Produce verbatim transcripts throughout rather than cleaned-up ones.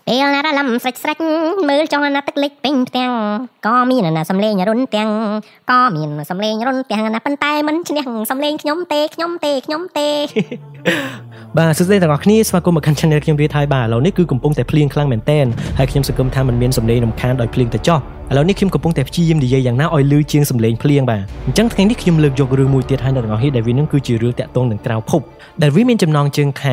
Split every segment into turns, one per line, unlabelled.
ពេលណារឡំស្រេចស្រេចមើលចង់ណាទឹកលិចពេញផ្ទាំងក៏មានណាសំលេងរុនទាំងក៏មានសំលេងរុនទាំងណាប៉ុន្តែមិនឈ្នះសំលេងខ្ញុំទេខ្ញុំទេខ្ញុំទេ
បាទសួស្តីទាំងអស់គ្នាស្វាគមន៍មកកាន់ channel ខ្ញុំរៀបហើយបាទឥឡូវនេះគឺកំពុងតែភ្លៀងខ្លាំងមែនទែនហើយខ្ញុំសង្ឃឹមថាมันមានសំឡេងរំខានដោយភ្លៀងទៅចោះឥឡូវនេះខ្ញុំកំពុងតែព្យាយាមនិយាយយ៉ាងណាឲ្យលឺជាងសំឡេងភ្លៀងបាទអញ្ចឹងថ្ងៃនេះខ្ញុំលើកយករឿងមួយទៀតឲ្យអ្នកទាំងអស់គ្នាដែលវានឹងគឺជារឿងតាក់ទងនឹងក្រៅភពដែលវាមានចំណងជើងថា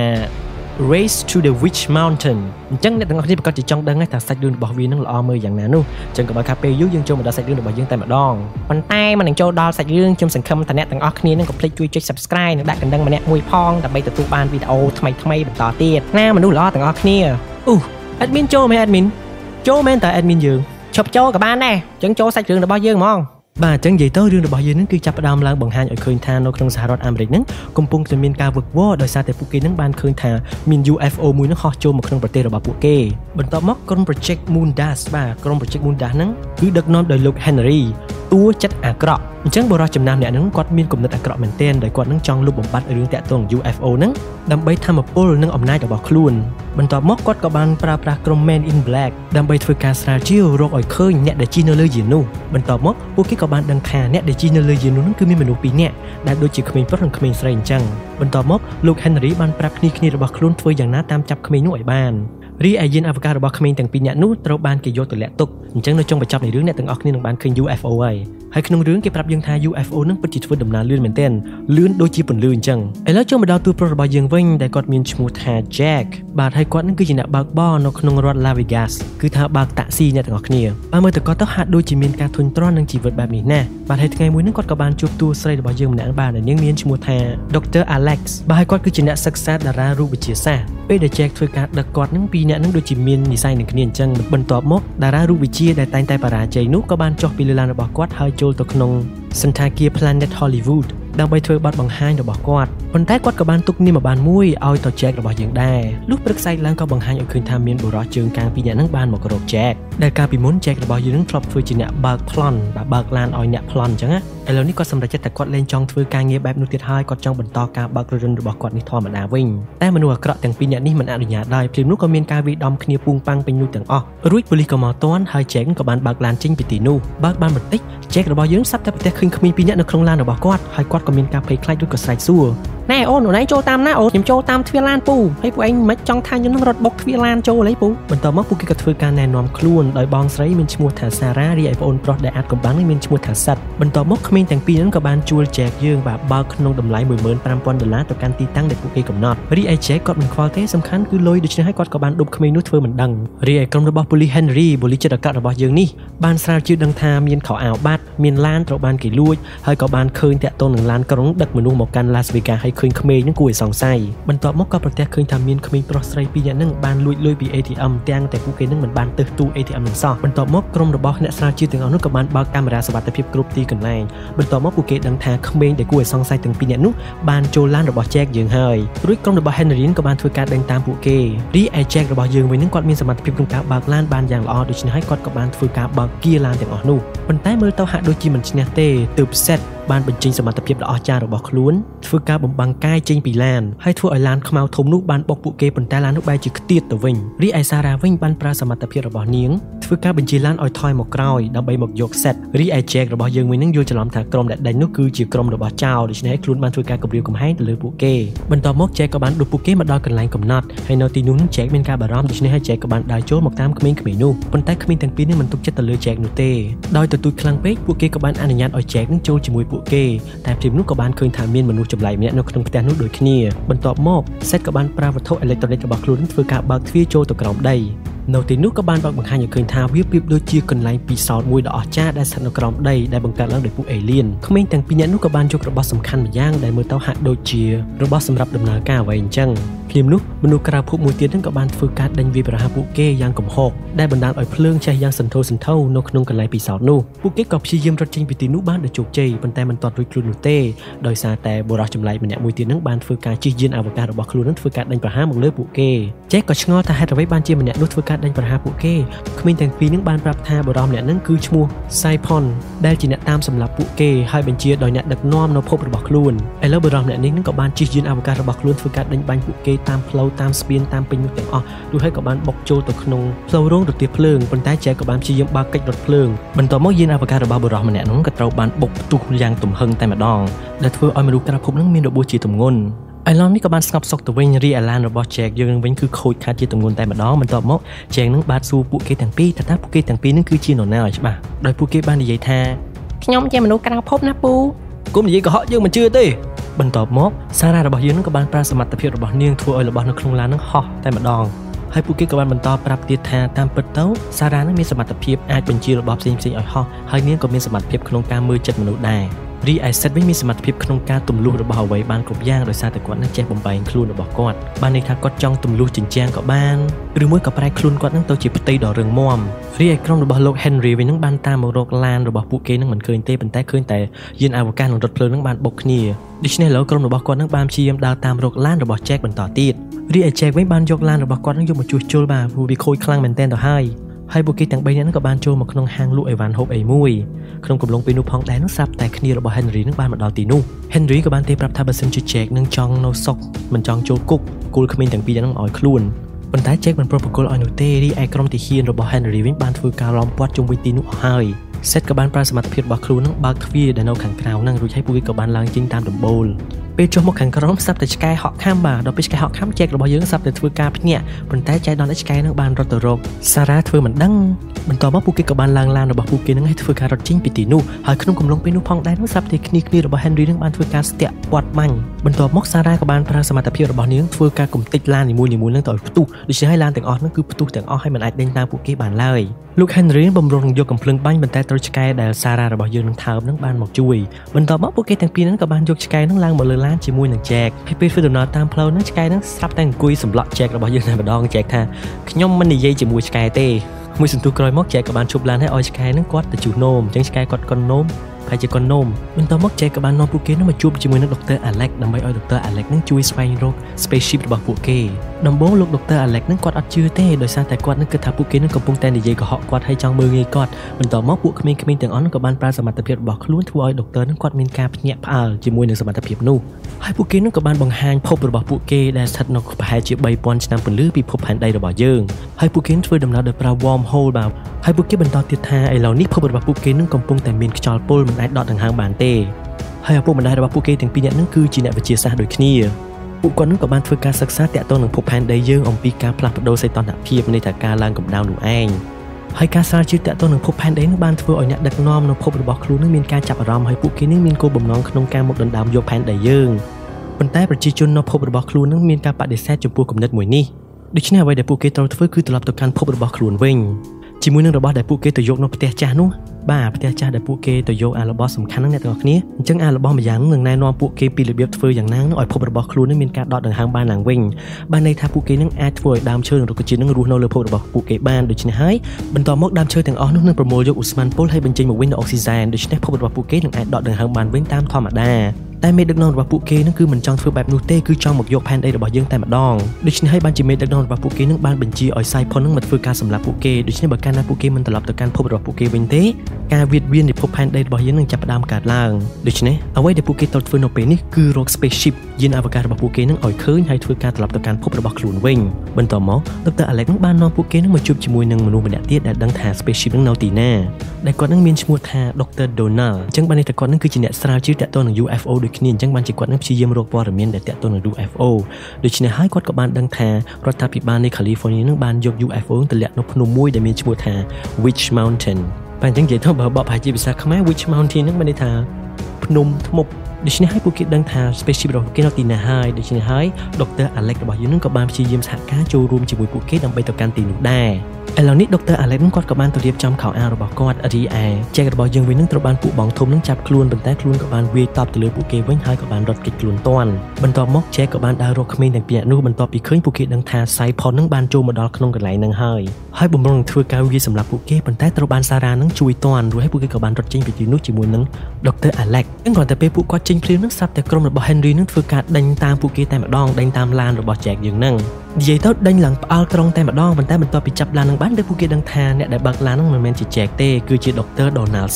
Race to the Witch Mountain អញ្ចឹងអ្នកទាំងអស់គ្នាប្រកាសជាចង់ដឹងថាសាច់រឿងរបស់វានឹងល្អមើលយ៉ាងណានោះអញ្ចឹងក៏បើខាពេលយូរយើងចូលមកដល់សាច់រឿងរបស់យើងតែម្ដងប៉ុន្តែមិននឹងចូលដល់សាច់រឿងខ្ញុំសង្ឃឹមថាអ្នកទាំងអស់គ្នានឹងកុំភ្លេចជួយចុច Subscribe និងដាក់កណ្ដឹងម្នាក់មួយផងដើម្បីទទួលបានវីដេអូថ្មីៗបន្តទៀតណាមនុស្សល្អទាំងអស់គ្នាអូ admin ចូលមែន admin ចូលមែនតើ admin យើងឈប់ចូលក៏បានដែរអញ្ចឹងចូលសាច់រឿងរបស់យើងហ្មងបាទអញ្ចឹងនិយាយទៅរឿងរបស់យើងនឹងគឺចាប់ផ្ដើមឡើងបង្ហាញឲ្យឃើញថានៅក្នុងសហរដ្ឋអាមេរិកនឹងកំពុងតែមានការវឹកវរដោយសារតែពួកគេនឹងបានឃើញថាមាន U F O មួយនឹងហោះចូលមកក្នុងប្រទេសរបស់ពួកគេបន្ទាប់មកក្រុម Project Moondas បាទក្រុម Project Moondas ហ្នឹងគឺដឹកនាំដោយលោក Henry តួចិត្តអាក្រក់អញ្ចឹងបរិសុទ្ធចំណាស់អ្នកហ្នឹងគាត់មានគំនិតអាក្រក់មែនទែនដោយគាត់នឹងចង់លុបបំបាត់រឿងតាក់ទង U F O ហ្នឹងដើម្បីធម្មពលនិងអំណាចរបស់ខ្លួនបន្ទាប់មកគាត់ក៏បានប្រើប្រាស់ក្រុម Men in Black ដើម្បីធ្វើការស្រាវជ្រាវរកឲ្យឃើញអ្នកដែលជិះនៅលើយាននោះបន្ទាប់មកពួកគេក៏បានដឹងថាអ្នកដែលជិះនៅលើយាននោះគឺមានមនុស្សពីរនាក់ដែលដូចជាក្មេងប្រុសនិងក្មេងស្រីអញ្ចឹងបន្ទាប់មកលោក Henry បានប្រាប់គ្នាគ្នារបស់ខ្លួនធ្វើយ៉ាងណាតាមចាប់ក្មេងនោះឲ្យបានរីឯយានអវកាសរបស់ក្មេងទាំងពីរនាក់នោះត្រូវបានគេយកទៅលាក់ទុកអញ្ចឹងនៅចុងបញ្ចប់នៃរឿងអ្នកទាំងអស់គ្នានឹងបានឃើញ U F O ហើយហើយក្នុងរឿងគេប្រាប់យើងថា U F O នឹងពិតជាធ្វើដំណើរលឿនមែនទែនលឿនដូចជាពន្លឺអញ្ចឹងឥឡូវចូលមកដល់តួប្រុសរបស់យើងវិញដែលគាត់មានឈ្មោះថា Jack បាទហើយគាត់នឹងគឺជាអ្នកបើកបរនៅក្នុងរដ្ឋ Las Vegas គឺថាបើកតាក់ស៊ីអ្នកទាំងអស់គ្នាបាទមើលទៅគាត់ទៅហាក់ដូចជាមានការធុញទ្រាន់នឹងជីវិតបែបនេះណាបាទហើយថ្ងៃមួយហ្នឹងគាត់ក៏បានជួបតួស្រីរបស់យើងម្នាក់បាទដែលនាងមានឈ្មោះថា Doctor Alex បាទហើយគាត់គឺជាអ្នកសិក្សាតារារូបវិទ្យាសាស្ត្រពេលដែល Jack ធ្វើការដឹកគាត់នឹងពីរអ្នកនឹងដូចជាមាននិស្ស័យនឹងគ្នាអញ្ចឹងបន្ទាប់មកតារារូបវិទ្យាដែលតែងតែបរាជ័យនោះក៏បានចុះពីលើឡានរបស់គាត់ហើយចូលទៅក្នុងសន្តាគារ Planet Hollywood ដើម្បីធ្វើបទបង្ហាញរបស់គាត់ប៉ុន្តែគាត់ក៏បានទុកនាមប័ណ្ណមួយឲ្យទៅ Jack របស់យើងដែរលុះព្រឹកស្អែកឡើងក៏បង្ហាញឲ្យឃើញថាមានបុរសជើងកាងពីរនាក់ហ្នឹងបានមករក Jack ដែលកាលពីមុន Jack របស់យើងនឹងធ្លាប់ធ្វើជាអ្នកបើកប្លន់បាទបើកឡានឲ្យអ្នកប្លន់អញ្ចឹងណាឥឡូវនេះគាត់សម្រេចចិត្តតែគាត់លែងចង់ធ្វើការងារបែបនោះទៀតហើយគាត់ចង់បន្តការបើករថយន្តរបស់គាត់នេះធម្មតាវិញតែមនុស្សអាក្រក់ទាំងពីរនាក់នេះមិនអនុញ្ញាតដែរព្រមនោះក៏មានការវាយដំគ្នាពុងប៉ាំងពេញនោះទាំងអស់រួចប៉ូលីសក៏មកទាន់ហើយ Jack ក៏បានបើកឡានចេញពីទីនោះបើកបានបន្តិច Jack របស់យើងស្រាប់តែប្រទះឃើញក្មេងពីរនាក់នៅក្នុងឡានរបស់គាត់ហើយគាត់ក៏មានការភ័យខ្លាចឬក៏ស្រែកសួរណែអូនអូនឯងចូលតាមណាអូនខ្ញុំចូលតាមទ្វារឡានពូហើយពួកឯងមិនចង់ថាខ្ញុំនឹងរត់បុកទ្វារឡានចូលអីពូបន្ទាប់មកពួកគេក៏ធ្វើការណែនាំខ្លួនដោយបងស្រីមានឈ្មោះថាសារ៉ារីឯប្អូនប្រុសដែលអាចកំបាំងនេះមានឈ្មោះថាសិតបន្ទាប់មកក្មេងទាំងពីរហ្នឹងក៏បានជួល Jack យើងបាទបើកក្នុងតម្លៃ មួយម៉ឺនប្រាំពាន់ដុល្លារទៅកាន់ទីតាំងដែលពួកគេកំណត់រីឯ Jack គាត់មិនខ្វល់ទេសំខាន់គឺលុយដូច្នេះហើយគាត់ក៏បានដប់ក្មេងនោះធ្វើមិនដឹងរីឯក្រុមរបស់ប៉ូលីស Henry ប៉ូលីសចិត្តអាក្រក់របស់យើងនេះបានស្រាវជ្រាវដឹងថាមានខោអាវបាត់មានឡានត្រូវបានគេលួចហើយក៏បានឃើញតាក់ទងនឹងឡានក្រុងដឹកមនុស្សមកកាន់ Las Vegas ហើយឃើញក្មេងហ្នឹងគួរឲ្យសង្ស័យបន្ទាប់មកក៏ប្រទះឃើញថាមានក្មេងប្រុសស្រីពីរនាក់ហ្នឹងបានលួចលុយពី A T M ទាំងតែពួកគេហ្នឹងមិនបានទៅទូ A T M នឹងសោះបន្ទាប់មកក្រុមរបស់អ្នកស្រាវជ្រាវទាំងអស់នោះក៏បានបើកកាមេរ៉ាសុវត្ថិភាពគ្រប់ទីកន្លែងបន្ទាប់មកពួកគេដឹងថាក្មេងដែលគួរឲ្យសង្ស័យទាំងពីរនាក់នោះបានចូលឡានរបស់ Jack យើងហើយរួចក្រុមរបស់ Henry ក៏បានធ្វើការដេញតាមពួកគេរីឯ Jack របស់យើងវិញហ្នឹងគាត់មានសមត្ថភាពក្នុងការបើកឡានបានយ៉ាងល្អដូច្នេះហើយគាត់ក៏បានធ្វើការបើកហ្គៀរឡានទាំងអស់នោះប៉ុន្តែមើលទៅហាក់ដូចជាមិនឈ្នះទេទើប setបានបញ្ចេញសមត្ថភាពដ៏អស្ចារ្យរបស់ខ្លួនធ្វើការបំបាំងកាយចេញពីឡានហើយធ្វើឲ្យឡានខ្មៅធំនោះបានបុកពួកគេប៉ុន្តែឡាននោះបែរជាខ្ទាតទៅវិញរីឯសារ៉ាវិញបានប្រើសមត្ថភាពរបស់នាងធ្វើការបញ្ជាឡានឲ្យថយមកក្រោយដើម្បីមកយកសេតរីឯ Jack របស់យើងវិញនឹងយល់ច្រឡំថាក្រុមដែលដេញនោះគឺជាក្រុមរបស់ចៅដូច្នេះខ្លួនបានធ្វើការគំរាមកំហែងទៅលើពួកគេបន្ទាប់មក Jack ក៏បានដួសពួកគេមកដល់កន្លែងកំណត់ហើយនៅទីនោះ Jack មានការបារម្ភដូច្នេះហើយ Jack ក៏បានដើរចូលមកតាមក្មេងៗនោះប៉ុន្តែក្មេងទាំងពីរនេះមិនទុកចិត្តទៅលើ Jack នោះទេដោយទទូចខ្លាំងពេកពួកគេក៏បានអនុញ្ញាតឲ្យ Jack នឹងចូលជាមួយពួកគេតែព្រាមនោះក៏បានឃើញថាមានមនុស្សចម្លែកម្នាក់នៅក្នុងផ្ទះនោះដូចគ្នាបន្ទាប់មកសេតក៏បានប្រើវត្ថុអេឡិចត្រូនិករបស់ខ្លួនធ្វើការបើកទ្វារចូលទៅក្រោមដីនៅទីនោះក៏បានបើកបង្ហាញឲ្យឃើញថាវាប្រៀបដូចជាកន្លែងពិសោធន៍មួយដ៏អស្ចារ្យដែលស្ថិតនៅក្រោមដីដែលបង្កើតឡើងដោយពួកអេលៀនក្មេងទាំងពីរនាក់នោះក៏បានយករបស់សំខាន់ម្យ៉ាងដែលមើលទៅហាក់ដូចជារបស់សម្រាប់ដំណើរការអ្វីអញ្ចឹងភ្លាមនោះមនុស្សក្រៅភពមួយទៀតនឹងក៏បានធ្វើការដេញវាយប្រហារពួកគេយ៉ាងគំហុកដែលបណ្ដាលឲ្យភ្លើងឆេះយ៉ាងសន្ធោសន្ធៅនៅក្នុងកន្លែងពិសោធន៍នោះពួកគេក៏ព្យាយាមរត់ចេញពីទីនោះបានដោយជោគជ័យប៉ុន្តែមិនទាន់រួចខ្លួននោះទេដោយសារតែបុរសចម្លែកម្នាក់មួយទៀតនឹងបានធ្វើការជិះយានអវកាសរបស់ខ្លួននឹងធ្វើការដេញប្រហារមកលើពួកគេ Jack ក៏ឆ្ងល់ថាហេតុអ្វីបានជាម្នាក់នោះធ្វើការដេញប្រហារពួកគេក្មេងទាំងពីរនឹងបានប្រាប់ថាបុរសម្នាក់នឹងគឺឈ្មោះ Saipon ដែលជាអ្នកតាមសម្លាប់ពួកគេហើយបញ្ជាដោយអ្នកដឹកនាំនៅភពរបស់ខ្លួនឥឡូវបុរសម្នាក់នេះនឹងក៏បានជិះយានអវកាសរបស់ខ្លួនធ្វើការដេញបាញ់ពួកគេតាមផ្លូវតាមស្ពានតាមពេញនោះទាំងអស់រួចហើយក៏បានបុកចូលទៅក្នុងផ្លូវរងរទេះភ្លើងប៉ុន្តែចែកក៏បានព្យាយាមបើកកិច្ចរថភ្លើងបន្ទាប់មកយានអវកាសរបស់បុរសម្នាក់នោះក៏ត្រូវបានបុកផ្ទុះយ៉ាងទំហឹងតែម្ដងដែលធ្វើឲ្យមនុស្សក្រៅភពនឹងមានរបួសជាទម្ងន់ឥឡូវនេះក៏បានស្ងប់សុខទៅវិញរីឯឡានរបស់ Jack យើងវិញគឺខូចខាតជាទម្ងន់តែម្ដងបន្ទាប់មក Jack នឹងបានសួរពួកគេទាំងពីរថាតើពួកគេទាំងពីរនឹងគឺជានរណាឲ្យច្បាស់ដោយពួកគេបាននិយាយថាខ្ញុំជាមនុស្សក្រៅភពណាពូគុំនិយាយកុហកយើងមិនជឿទេបន្ទាប់មកសារ៉ារបស់យើងនឹងក៏បានប្រើសមត្ថភាពរបស់នាងធ្វើឲ្យរបស់នៅក្នុងឡាននឹងហោះតែម្ដងហើយពួកគេក៏បានបន្តប្រាប់ទៀតថាតាមពិតទៅសារ៉ានឹងមានសមត្ថភាពអាចបញ្ជារបស់ផ្សេងៗឲ្យហោះហើយនាងក៏មានសមត្ថភាពក្នុងការមើលចិត្តមនុស្សដែររីឯ Set វិញមានសមត្ថភាពក្នុងការទម្លុះរបស់អ្វីបានគ្រប់យ៉ាងដោយសារតែគាត់នឹងចេះបំបែងខ្លួនរបស់គាត់បានន័យថាគាត់ចង់ទម្លុះជញ្ជាំងក៏បានឬមួយក៏ប្រែខ្លួនគាត់នឹងទៅជាផ្ទៃដ៏រឹងមាំរីឯក្រុមរបស់លោក Henry វិញនឹងបានតាមមករកឡានរបស់ពួកគេនឹងមិនឃើញទេប៉ុន្តែឃើញតែយានអវកាសនិងរថភ្លើងនឹងបានបុកគ្នាដូច្នេះឥឡូវក្រុមរបស់គាត់នឹងបានព្យាយាមដើរតាមរកឡានរបស់ Jack បន្តទៀតរីឯ Jack វិញបានយកឡានរបស់គាត់នឹងយកមកជួសជុលបាទព្រោះវាខូចខ្លាំងមែនទែនទៅហើយហើយពួកគេទាំងបីនាក់នឹងក៏បានចូលមកក្នុងហាងលក់អីវ៉ាន់ហូបអីមួយក្នុងកំឡុងពេលនោះផងដែរនោះស្រាប់តែគ្នារបស់ Henry នឹងបានមកដល់ទីនោះ Henry ក៏បានទេប្រាប់ថាបើសិនជា Jack នឹងចង់នៅសុខមិនចង់ចូលគុកគូលក្មេងទាំងពីរនាក់នឹងឲ្យខ្លួនប៉ុន្តែ Jack មិនប្រប្រគល់ឲ្យនោះទេរីឯក្រុមទាហានរបស់ Henry វិញបានធ្វើការឡោមព័ទ្ធជុំវិញទីនោះអស់ហើយ Set ក៏បានប្រើសមត្ថភាពរបស់ខ្លួននឹងបើកទ្វារដែលនៅខាងក្រៅនឹងរួចហើយពួកគេក៏បានឡើងចេញតាមដំបូលពេលចុះមកខាងក្រោមស្រាប់តែឆ្កែហក់ខាំបាទដល់ពេលឆ្កែហក់ខាំ Jack របស់យើងស្រាប់តែធ្វើការភ្ញាក់ប៉ុន្តែចៃដន្យឆ្កែនឹងបានរត់ទៅរកសារ៉ាធ្វើមិនដឹងបន្ទាប់មកពួកគេក៏បានឡើងឡានរបស់ពួកគេនឹងឲ្យធ្វើការរត់ចេញពីទីនោះហើយក្នុងកំឡុងពេលនោះផងដែរនោះស្រាប់តែគ្នាគ្នារបស់ Henry នឹងបានធ្វើការស្ទាក់ពាត់បាញ់បន្ទាប់មកសារ៉ាក៏បានប្រើសមត្ថភាពរបស់នាងធ្វើការកំទេចឡាននីមួយៗនឹងទៅឲ្យផ្ទុះដូច្នេះហើយឡានទាំងអស់នោះគឺផ្ទុះទាំងអស់ហើយមិនអាចដេញតាមពួកគេបានឡើយលោក Henry បំរុងយកកំភ្លើងបាញ់ប៉ុន្តែត្រូវឆ្កែដែលសារ៉ារបស់យើងនឹងថើបនឹងបានមកជួយបន្ទាប់មកពួកគេទាំងពីរនឹងក៏បានយកឆ្កែនឹងឡើងមកលើឡានជាមួយនឹង Jack ហើយពេលធ្វើដំណើរតាមផ្លូវនឹងឆ្កែនឹងស្រាប់តែអង្គុយសម្លក់ Jack របស់យើងតែម្ដង Jack ថាខ្ញុំមិននិយាយជាមួយឆ្កែទេមួយសន្ទុះក្រោយមក Jack ក៏បានជប់ឡានឲ្យឆ្កែនឹងគាត់ទៅជួសនោមអញ្ចឹងឆ្កែគាត់កុននោមហើយជាកុននោមបន្ទាប់មក Jack ក៏បាននាំពួកគេនឹងមកជួបជាមួយនឹង Doctor Alex ដើម្បីឲ្យ Doctor Alex នឹងជួយស្វែងរក spaceship របស់ពួកគេដំបូងលោក Doctor Alex នឹងគាត់អត់ជឿទេដោយសារតែគាត់នឹងគិតថាពួកគេនឹងកំពុងតែនិយាយកុហកគាត់ហើយចង់មើលងាយគាត់បន្ទាប់មកពួកក្មេងៗទាំងអស់នឹងក៏បានប្រើសមត្ថភាពរបស់ខ្លួនធ្វើឲ្យ Doctor នឹងគាត់មានការភ្ញាក់ផ្អើលជាមួយនឹងសមត្ថភាពនោះហើយពួកគេនឹងក៏បានបង្ហាញភពរបស់ពួកគេដែលស្ថិតនៅប្រហែលជាបីពាន់ឆ្នាំពន្លឺពីភពផែនដីរបស់យើងហើយពួកគេធ្វើដំណើរដោយប្រើ wormhole បាទហើយពួកគេបន្តទៀតថាឥឡូវនេះភពរបស់ពួកគេនឹងកំពុងតែមានខ្យល់ពុលមិនអាចដកដង្ហើមបានទេហើយឪពុកម្ដាយរបស់ពួកគេទាំងពីរនាក់នឹងគឺជាអ្នកវិទ្យាសាស្ត្រដូចគ្នាពួកគាត់នឹងក៏បានធ្វើការសិក្សាទាក់ទងនឹងភពផែនដីយើងអំពីការផ្លាស់ប្ដូរសីតុណ្ហភាពនៃតែការឡើងកម្ដៅនោះឯងហើយការស្រាវជ្រាវទាក់ទងនឹងភពផែនដីនឹងបានធ្វើឲ្យអ្នកដឹកនាំនៅភពរបស់ខ្លួននឹងមានការចាប់អារម្មណ៍ហើយពួកគេនឹងមានគោលបំណងក្នុងការមកដណ្ដើមយកផែនដីយើងប៉ុន្តែប្រជាជននៅភពរបស់ខ្លួននឹងមានការបដិសេធចំពោះគំនិតមួយនេះដូច្នេះអ្វីដែលពួកគេត្រូវធ្វើគឺត្រឡប់ទៅកាន់ភពរបស់ខ្លួនវិញជាមួយនឹងរបស់ដែលពួកគេទៅយកនៅផ្ទះចាស់នោះបាទផ្ទះចាស់ដែលពួកគេទៅយកអារបស់សំខាន់ហ្នឹងអ្នកទាំងអស់គ្នាអញ្ចឹងអារបស់ម្យ៉ាងនឹងណែនាំពួកគេពីរបៀបធ្វើយ៉ាងណាឲ្យភពរបស់ខ្លួននឹងមានការដកដង្ហើមបានឡើងវិញបានន័យថាពួកគេនឹងអាចធ្វើឲ្យដើមឈើនិងរុក្ខជាតិនឹងរស់នៅលើភពរបស់ពួកគេបានដូច្នេះហើយបន្តមកដើមឈើទាំងអស់នោះនឹងប្រមូលយកឧស្ម័នពុលហើយបញ្ចេញមកវិញនូវអុកស៊ីហ្សែនដូច្នេះភពរបស់ពួកគេនឹងអាចដកដង្ហើមបានវិញតាមធម្មតាតែមេដឹកនាំរបស់ពួកគេនឹងគឺមិនចង់ធ្វើបែបនោះទេគឺចង់មកយកផែនដីរបស់យើងតែម្ដងដូច្នេះហើយបានជាមេដឹកនាំរបស់ពួកគេនឹងបានបញ្ជាឲ្យ Saipon នឹងមកធ្វើការសម្លាប់ពួកគេដូច្នេះបើកាលណាពួកគេមិនត្រឡប់ទៅកាន់ភពរបស់ពួកគេវិញទេការវាតវៀននៃភពផែនដីរបស់យើងនឹងចាប់ផ្ដើមកើតឡើងដូច្នេះអ្វីដែលពួកគេត្រូវធ្វើនៅពេលនេះគឺរក spaceship យានអវកាសរបស់ពួកគេនឹងឲ្យឃើញហើយធ្វើការត្រឡប់ទៅកាន់ភពរបស់ខ្លួនវិញបន្ទាប់មក Doctor Alex នឹងបាននាំពួកគេនឹងមកជួបជាមួយនឹងមនុស្សម្នាក់ទៀតដែលដឹងថា spaceship នឹងនៅទីណាដែលគាត់នឹងមានឈ្មោះថា Doctor Donald អញ្ចឹងបានន័យថាគាត់នឹងគឺជាអ្នកស្រាវជ្រាវទាក់ទងនឹង U F O ដូចគ្នាអញ្ចឹងបានជាគាត់នឹងព្យាយាមរកព័ត៌មានដែលទាក់ទងនឹង U F O ដូច្នេះហើយគាត់ក៏បានដឹងថារដ្ឋាភិបាលនៃ California នឹងបានយក U F O ទៅលាក់នៅភ្នំមួយដែលមានឈ្មោះថា Witch Mountain បាទអញ្ចឹងនិយាយទៅបើបបប្រហែលជាភាសាខ្មែរ Witch Mountain នឹងបានន័យថាភ្នំធ្មប់ដូច្នេះហើយពួកគេដឹងថា spaceship របស់ពួកគេនៅទីណាហើយដូច្នេះហើយ Doctor Alex របស់យើងនឹងក៏បានព្យាយាមសហការចូលរួមជាមួយពួកគេដើម្បីទៅកាន់ទីនោះដែរឥឡូវនេះ Doctor Alex នឹងគាត់ក៏បានទៅរៀបចំខោអាវរបស់គាត់រីឯ Jack របស់យើងវិញនឹងត្រូវបានពួកបងធំនឹងចាប់ខ្លួនប៉ុន្តែខ្លួនក៏បានវាយតបទៅលើពួកគេវិញហើយក៏បានរត់គេចខ្លួនតាន់បន្ទាប់មក Jack ក៏បានដើររកក្មេងទាំងពីរនាក់នោះបន្ទាប់ពីឃើញពួកគេដឹងថា Saipon នឹងបានចូលមកដល់ក្នុងកន្លែងនឹងហើយហើយបំរុងនឹងធ្វើការវាយសម្លាប់ពួកគេប៉ុន្តែត្រូវបានសារ៉ានឹងជួយតាន់រួចហើយពួកគេក៏បានរត់ចេញពីទីនោះជាមួយនឹង Doctor Alex ហ្នឹងគ្រាន់តែពេលពួកគាត់ចេញភ្លាមនឹងស្រាប់តែក្រុមរបស់ Henry នឹងធ្វើការដេញតាមពួកគេតែម្ដងដេញតាមឡានរបស់ Jack យើងហ្នឹងនិយាយទៅដេញឡើងផ្អើលក្រុងតែម្ដងប៉ុន្តែបន្ទាប់ពីចាប់ឡាននឹងបានតែពួកគេដឹងថាអ្នកដែលបើកឡាននឹងមិនមែនជា Jack ទេគឺជា Doctor Donald សោះ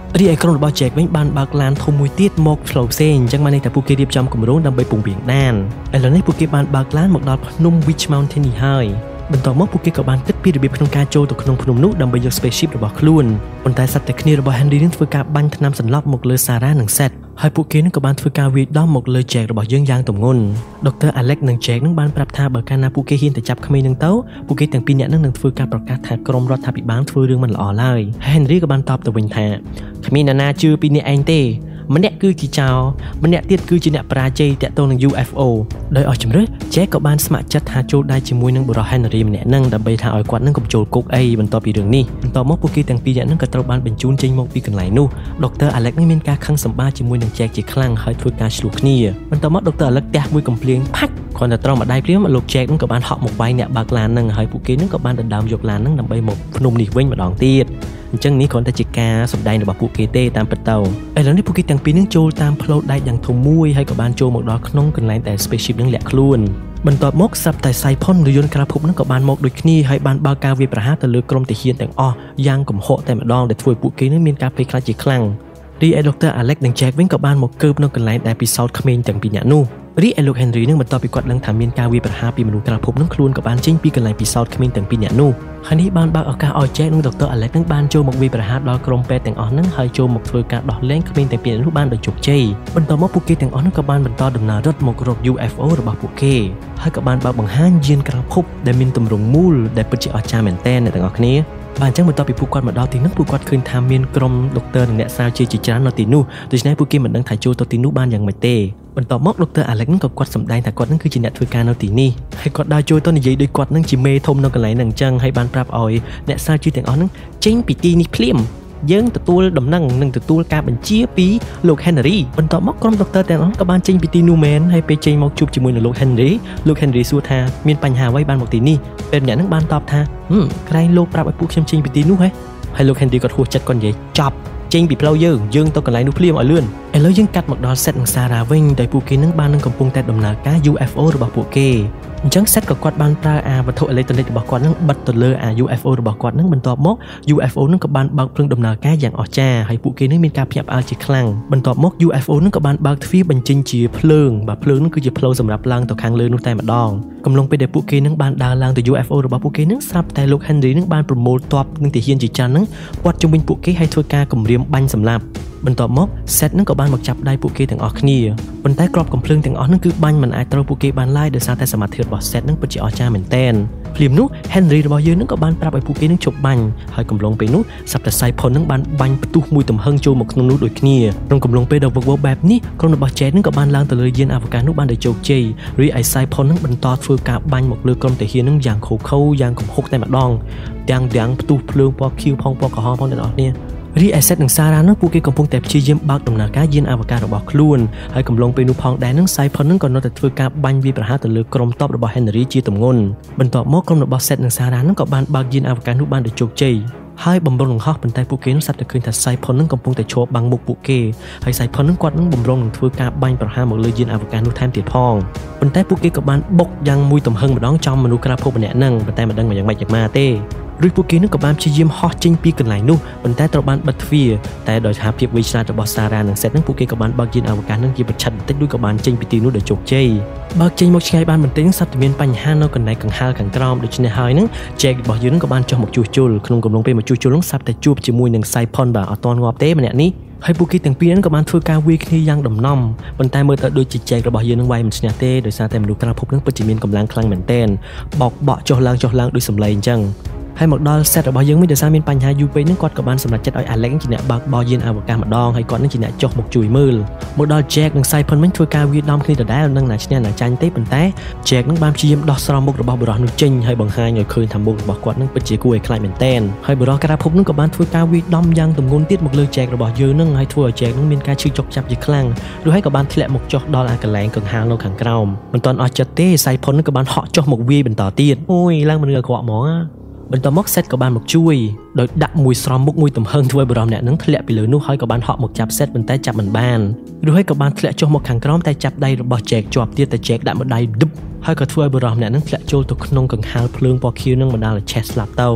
រីឯក្រុមរបស់ Jack វិញបានបើកឡានធំមួយទៀតមកផ្លូវផ្សេងអញ្ចឹងបានន័យថាពួកគេរៀបចំគម្រោងដើម្បីពង្រៀងដានឥឡូវនេះពួកគេបានបើកឡានមកដល់ភ្នំ Witch Mountain នេះហើយបន្ទាប់មកពួកគេក៏បានគិតពីរបៀបក្នុងការចូលទៅក្នុងភ្នំនោះដើម្បីយក spaceship របស់ខ្លួនប៉ុន្តែសត្វតែគ្នារបស់ Henry នឹងធ្វើការបាញ់ថ្នាំសន្លប់មកលើ Sarah និង Seth ហើយពួកគេនឹងក៏បានធ្វើការវាយដំមកលើ Jack របស់យើងយ៉ាងទម្ងន់ Doctor Alex និង Jack នឹងបានប្រាប់ថាបើកាលណាពួកគេហ៊ានទៅចាប់ក្មេងនឹងទៅពួកគេទាំងពីរនាក់នឹងនឹងធ្វើការប្រកាសថាក្រុមរដ្ឋាភិបាលធ្វើរឿងមិនល្អឡើយ Henry ក៏បានតបទៅវិញថាគ្មាននរណាជឿពីអ្នកឯងទេម្នាក់គឺជាចោរម្នាក់ទៀតគឺជាអ្នកបរាជ័យតាក់ទងនឹង U F O ដោយអស់ជំរឿ Jack ក៏បានស្ម័គ្រចិត្តថាចូលដៃជាមួយនឹងបុរស Henry ម្នាក់នឹងដើម្បីថាឲ្យគាត់នឹងកុំចូលគុកអីបន្ទាប់ពីរឿងនេះបន្ទាប់មកពួកគេទាំងពីរនាក់នឹងក៏ត្រូវបានបញ្ជូនចេញមកពីកន្លែងនោះ Doctor Alex នេះមានការខឹងសម្បាជាមួយនឹង Jack ជាខ្លាំងហើយធ្វើការឆ្លោះគ្នាបន្ទាប់មក Doctor Alex ទះមួយកំភ្លៀងផាច់គ្រាន់តែត្រង់ម្ដាយព្រាមលោក Jack នឹងក៏បានហក់មកវាយអ្នកបើកឡាននឹងហើយពួកគេនឹងក៏បានដណ្ដើមយកឡាននឹងដើម្បីមកភ្នំនេះវិញម្ដងទៀតអញ្ចឹងនេះគ្រាន់តែជាការសម្ដែងរបស់ពួកគេទេតាមពិតទៅឥឡូវនេះពួកគេទាំងពីរនឹងចូលតាមផ្លូវដែកយ៉ាងធំមួយហើយក៏បានចូលមកដល់ក្នុងកន្លែងដែល spaceship នឹងលាក់ខ្លួនបន្ទាប់មកស្រាប់តែ Siphon ឬយន្តក្រៅភពនឹងក៏បានមកដូចគ្នាហើយបានបើកការវាយប្រហារទៅលើក្រុមទាហានទាំងអស់យ៉ាងកំហុកតែម្ដងដែលធ្វើឲ្យពួកគេនឹងមានការភ័យខ្លាចជាខ្លាំងរីឯ Doctor Alex និង Jack វិញក៏បានមកកើបនៅកន្លែងដែលពិសោធន៍ក្មេងទាំងពីរនាក់នោះរីឯលោក Henry នឹងបន្ទាប់ពីគាត់ដឹងថាមានការវាយប្រហារពីមនុស្សក្រៅភពនឹងខ្លួនក៏បានចេញពីកន្លែងពិសោធន៍ក្មេងទាំងពីរនាក់នោះហើយនេះបានបើកឱកាសឲ្យ Jack និង Doctor Alex នឹងបានចូលមកវាយប្រហារដល់ក្រុមពេទ្យទាំងអស់នឹងហើយចូលមកធ្វើការដោះលែងក្មេងទាំងពីរនាក់នោះបានដោយជោគជ័យបន្ទាប់មកពួកគេទាំងអស់នឹងក៏បានបន្តដំណើររត់មករក U F O របស់ពួកគេហើយក៏បានបើកបង្ហាញយានក្រៅភពដែលមានទម្រង់មូលដែលពិតជាអស្ចារ្យមែនទែនអ្នកទាំងអស់គ្នាបាទអញ្ចឹងបន្ទាប់ពីពួកគាត់មកដល់ទីនោះពួកគាត់ឃើញថាមានក្រុមដុកទ័រនិងអ្នកស្រាវជ្រាវជាច្រើននៅទីនោះដូច្នេះពួកគេមិនដឹងថាចូលទៅទីនោះបានយ៉ាងម៉េចទេបន្ទាប់មក Doctor Alex នឹងក៏គាត់សម្ដែងថាគាត់នឹងគឺជាអ្នកធ្វើការនៅទីនេះហើយគាត់ដើរចូលទៅនិយាយដោយគាត់នឹងជាមេធំនៅកន្លែងហ្នឹងអញ្ចឹងហើយបានប្រាប់ឲ្យអ្នកស្រាវជ្រាវទាំងអស់ហ្នឹងចេញពីទីនេះភ្លាមយើងទទួលដំណឹងនិងទទួលការបញ្ជាពីលោក Henry បន្ទាប់មកក្រុម Doctor ទាំងអស់ក៏បានចេញពីទីនោះមែនហើយពេលចេញមកជួបជាមួយនឹងលោក Henry លោក Henry សួរថាមានបញ្ហាអ្វីបានមកទីនេះពេលអ្នកហ្នឹងបានតបថាហឹមក្រែងលោកប្រាប់ឲ្យពួកខ្ញុំចេញពីទីនោះហ៎ហើយលោក Henry ក៏ហួសចិត្តគាត់និយាយចប់ចេញពីផ្លូវយើងយើងទៅកន្លែងនោះភ្លាមឲ្យលឿនឥឡូវយើងកាត់មកដល់ Seth និង Sarah វិញដោយពួកគេនឹងបាននឹងកំពុងតែដំណើរការ U F O របស់ពួកគេអញ្ចឹង Seth ក៏គាត់បានប្រើអាវត្ថុអេឡិចត្រូនិករបស់គាត់នឹងបិទទៅលើអា U F O របស់គាត់នឹងបន្ទាប់មក U F O នឹងក៏បានបើកភ្លើងដំណើរការយ៉ាងអស្ចារ្យហើយពួកគេនឹងមានការភ្ញាក់ផ្អើលជាខ្លាំងបន្ទាប់មក U F O នឹងក៏បានបើកទ្វារបញ្ចេញជាភ្លើងបាទភ្លើងនឹងគឺជាផ្លូវសម្រាប់ឡើងទៅខាងលើនោះតែម្ដងកំឡុងពេលដែលពួកគេនឹងបានដើរឡើងទៅ U F O របស់ពួកគេនឹងស្រាប់តែលោក Henry នឹងបានប្រមូលទ័ពនឹងទាហានជាច្រើននឹងព័ទ្ធជុំវិញពួកគេហើយធ្វើការគំរាមបាញ់សម្លាប់បន្ទាប់មក Seth នឹងក៏បានមកចាប់ដៃពួកគេទាំងអស់គ្នាប៉ុន្តែគ្រាប់កំភ្លើងទាំងអស់នឹងគឺបាញ់មិនអាចត្រូវពួកគេបានឡើយដោយសារតែសមាធិរបស់ Seth នឹងពិតជាអស្ចារ្យមែនទែនភ្លាមនោះ Henry របស់យើងនឹងក៏បានប្រាប់ឲ្យពួកគេនឹងជប់បាញ់ហើយកំឡុងពេលនោះសប្តាហ៍ Siphon នឹងបានបាញ់ផ្ទុះមួយទំហឹងចូលមកក្នុងនោះដូចគ្នាក្នុងកំឡុងពេលដ៏វឹកវរបែបនេះក្រុមរបស់ Jack នឹងក៏បានឡើងទៅលើយានអវកាសនោះបានដោយជោគជ័យរីឯ Siphon នឹងបន្តធ្វើការបាញ់មកលើក្រុមទាហាននឹងយ៉ាងខូខូយ៉ាងកំហុកតែម្ដងទាំងទាំងផ្ទុះភ្លើងពណ៌ខៀវផងពណ៌ក្រហមផងទាំងអស់គ្នារីឯ Seth និង Sarah នឹងពួកគេកំពុងតែព្យាយាមបើកដំណើរការយានអវកាសរបស់ខ្លួនហើយកំឡុងពេលនោះផងដែរនឹង Siphon នឹងក៏នៅតែធ្វើការបាញ់វាយប្រហារទៅលើក្រុមទ័ពរបស់ Henry ជាទម្ងន់បន្ទាប់មកក្រុមរបស់ Seth និង Sarah នឹងក៏បានបើកយានអវកាសនោះបានដោយជោគជ័យហើយបំរុងនឹងហោះប៉ុន្តែពួកគេនឹងស្រាប់តែឃើញថា Siphon នឹងកំពុងតែឈរបាំងមុខពួកគេហើយ Siphon នឹងគាត់នឹងបំរុងនឹងធ្វើការបាញ់ប្រហារមកលើយានអវកាសនោះថែមទៀតផងប៉ុន្តែពួកគេក៏បានបុកយ៉ាងមួយទំហឹងម្ដងចំមនុស្សក្រៅភpomម្នាក់នឹងប៉ុន្តែមិនដឹងយ៉ាងម៉េចយ៉ាងម៉ាទេឬពួកគេនឹងក៏បានព្យាយាមហោះចេញពីកន្លែងនោះប៉ុន្តែត្រូវបានបិទទ្វារតែដោយថាភាពវៃឆ្លាតរបស់ Sarah និង Seth នឹងពួកគេក៏បានបើកយានអវកាសនឹងជាប្រឆិតបន្តិចដូចក៏បានចេញពីទីនោះដោយជោគជ័យបើកចេញមកឆ្ងាយបានបន្តិចនឹងសត្វតែមានបញ្ហានៅកន្លែងកង្ហារខាងក្រោមដូច្នេះហើយនឹង Jack របស់យើងនឹងក៏បានចុះមកជួសជុលក្នុងកំឡុងពេលមកជួសជុលនឹងសត្វតែជួបជាមួយនឹង Siphon បាទអត់ទាន់ងាប់ទេម្នាក់នេះហើយពួកគេទាំងពីរនឹងក៏បានធ្វើការវាយគ្នាយ៉ាងដំណំប៉ុន្តែមើលទៅដូចជា Jack របស់យើងនឹងវាយមិនឈ្នះទេដោយសារតែមនុស្សក្រៅភពនឹងពិតជាមានកម្លាំងខ្លាំងមែនទែនបោកបក់ចុះឡើងចុះឡើងដូចសម្លេងអញ្ចឹងហើយមកដល់ set របស់យើងវិញដោយសារមានបញ្ហាយូរពេកហ្នឹងគាត់ក៏បានសម្រេចចិត្តឲ្យ Alex ជាអ្នកបើកបរយានអវកាសម្ដងហើយគាត់នឹងជាអ្នកចុះមកជួយមើលមកដល់ Jack និង Siphon វិញធ្វើការវាយដំគ្នាដដែលនឹងណាឈ្នះណាចាញ់ទេប៉ុន្តែ Jack នឹងបានព្យាយាមដោះស្រង់មុខរបស់បុរសនោះចេញហើយបង្ហាញឲ្យឃើញថាមុខរបស់គាត់នឹងពិតជាគួរឲ្យខ្លាចមែនទែនហើយបុរសក្រៅភពនឹងក៏បានធ្វើការវាយដំយ៉ាងទម្ងន់ទៀតមកលើ Jack របស់យើងនឹងហើយធ្វើឲ្យ Jack នឹងមានការឈឺចុកចាប់ជាខ្លាំងរួចហើយក៏បានធ្លាក់មកចុះដល់អាកន្លែងកង្ហារនៅខាងក្រោមមិនទាន់អស់ចិត្តទេ Siphon នឹងក៏បានហក់ចុះមកវាយបន្តទៀតអូយឡើងមនុស្សអាក្រក់ហ្មងបន្ទាប់មក Seth ក៏បានមកជួយដោយដាក់មួយស្រោមមុខមួយទំហឹងធ្វើឲ្យបរិមអ្នកនឹងធ្លាក់ពីលើនោះហើយក៏បានហក់មកចាប់ Seth ប៉ុន្តែចាប់មិនបានរួចហើយក៏បានធ្លាក់ចុះមកខាងក្រោមតែចាប់ដៃរបស់ Jack ជាប់ទៀតតែ Jack ដាក់ម្ដាយឌឹបហើយក៏ធ្វើឲ្យបរិមអ្នកនឹងធ្លាក់ចូលទៅក្នុងកង្ហារភ្លើងពណ៌ខៀវនឹងបណ្ដាលឲ្យឆេះស្លាប់ទៅ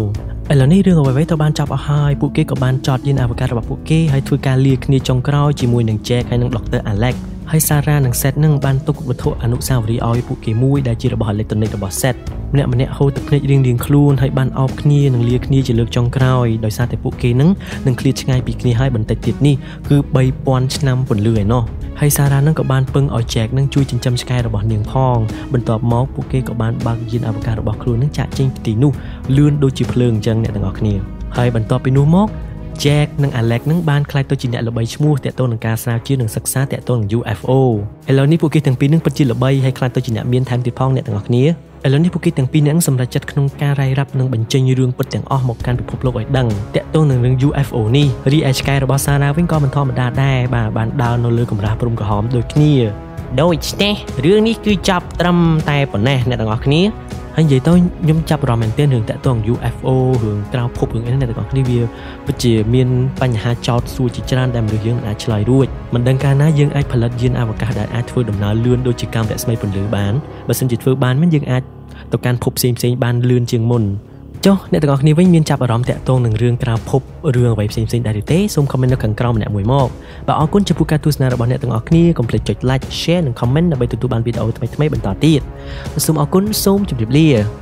ឥឡូវនេះរឿងអ្វីៗទៅបានចប់អស់ហើយពួកគេក៏បានចតយានអវកាសរបស់ពួកគេហើយធ្វើការលាគ្នាចុងក្រោយជាមួយនឹង Jack ហើយនឹង Doctor Alex ហើយ Sarah និង Seth នឹងបានទុកវត្ថុអនុស្សាវរីយ៍ឲ្យពួកគេមួយដែលជារបស់អេឡិចត្រូនិករបស់ Seth ម្នាក់ម្នាក់ហូរទឹកភ្នែករៀងៗខ្លួនហើយបានអោបគ្នានិងលាគ្នាជាលើកចុងក្រោយដោយសារតែពួកគេនឹងនឹងឃ្លាតឆ្ងាយពីគ្នាហើយបន្តិចទៀតនេះគឺបីពាន់ឆ្នាំពន្លឺឯណោះហើយ Sarah នឹងក៏បានពឹងឲ្យ Jack នឹងជួយចិញ្ចឹមឆ្កែរបស់នាងផងបន្ទាប់មកពួកគេក៏បានបើកយានអវកាសរបស់ខ្លួននឹងចាក់ចេញពីទីនោះលឿនដូចជាភ្លើងអញ្ចឹងអ្នកទាំងអស់គ្នាហើយបន្ទាប់ពីនោះមក Jack និង Alex នឹងបានក្លាយទៅជាអ្នកល្បីឈ្មោះតាក់ទងនឹងការស្រាវជ្រាវនិងសិក្សាតាក់ទងនឹង U F O ឥឡូវនេះពួកគេទាំងពីរនឹងពិតជាល្បីហើយក្លាយទៅជាអ្នកមានថែមទៀតផងអ្នកទាំងអស់គ្នាឥឡូវនេះពួកគេទាំងពីរនឹងសម្រេចចិត្តក្នុងការរាយរាប់និងបញ្ចេញរឿងពិតទាំងអស់មកកាន់ពិភពលោកឲ្យដឹងតាក់ទងនឹងរឿង U F O នេះរីឯឆ្កែរបស់ Sarah វិញក៏មិនធម្មតាដែរបាទបានដើរនៅលើកម្រាស់ព្រំក្រហមដូចគ្នាដូច្នេះរឿងនេះគឺចប់ត្រឹមតែប៉ុណ្ណេះអ្នកទាំងអស់គ្នាហើយនិយាយទៅខ្ញុំចាប់អារម្មណ៍មែនទែនរឿងតាក់ទង U F O រឿងក្រៅភពរឿងអីអ្នកទាំងអស់គ្នាវាពិតជាមានបញ្ហាចោទសួរជាច្រើនដែលមនុស្សយើងមិនអាចឆ្លើយរួចមិនដឹងកាលណាយើងអាចផលិតយានអវកាសដែលអាចធ្វើដំណើរលឿនដូចជាកាំរស្មីពន្លឺបានបើមិនជាធ្វើបានមិនយើងអាចទៅកាន់ភពផ្សេងៗបានលឿនជាងមុនចុះអ្នកទាំងអស់គ្នាវិញមានចាប់អារម្មណ៍តាក់ទងនឹងរឿងក្រៅភពរឿងអ្វីផ្សេងៗដែរឬទេសូម comment នៅខាងក្រោមម្នាក់មួយមកបាទអរគុណចំពោះការទស្សនារបស់អ្នកទាំងអស់គ្នាកុំភ្លេចចុច like share និង comment ដើម្បីទទួលបានវីដេអូថ្មីៗបន្តទៀតសូមអរគុណសូមជម្រាបលា